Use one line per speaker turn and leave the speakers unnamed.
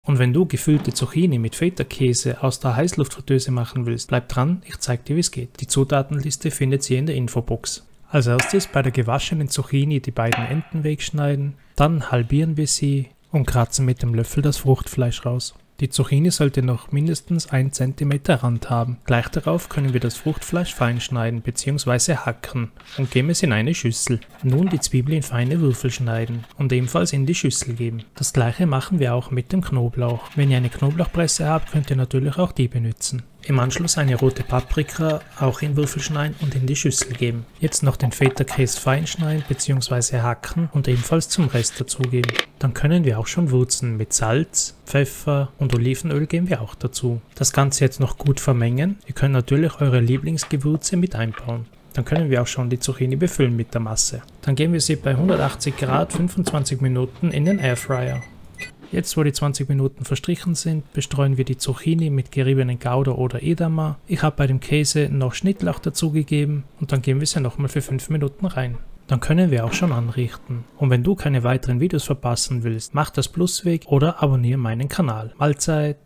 Und wenn du gefüllte Zucchini mit Feta-Käse aus der Heißluftfritteuse machen willst, bleib dran, ich zeig dir, wie es geht. Die Zutatenliste findet ihr in der Infobox. Als erstes bei der gewaschenen Zucchini die beiden Enden wegschneiden, dann halbieren wir sie und kratzen mit dem Löffel das Fruchtfleisch raus. Die Zucchini sollte noch mindestens 1 cm Rand haben. Gleich darauf können wir das Fruchtfleisch fein schneiden bzw. hacken und geben es in eine Schüssel. Nun die Zwiebel in feine Würfel schneiden und ebenfalls in die Schüssel geben. Das gleiche machen wir auch mit dem Knoblauch. Wenn ihr eine Knoblauchpresse habt, könnt ihr natürlich auch die benutzen. Im Anschluss eine rote Paprika auch in Würfel schneiden und in die Schüssel geben. Jetzt noch den Feta-Käse fein schneiden bzw. hacken und ebenfalls zum Rest dazugeben. Dann können wir auch schon würzen mit Salz, Pfeffer und Olivenöl geben wir auch dazu. Das Ganze jetzt noch gut vermengen. Ihr könnt natürlich eure Lieblingsgewürze mit einbauen. Dann können wir auch schon die Zucchini befüllen mit der Masse. Dann geben wir sie bei 180 Grad 25 Minuten in den Airfryer. Jetzt, wo die 20 Minuten verstrichen sind, bestreuen wir die Zucchini mit geriebenen Gouda oder Edamer. Ich habe bei dem Käse noch Schnittlauch dazugegeben und dann geben wir sie nochmal für 5 Minuten rein. Dann können wir auch schon anrichten. Und wenn du keine weiteren Videos verpassen willst, mach das Plus weg oder abonniere meinen Kanal. Mahlzeit!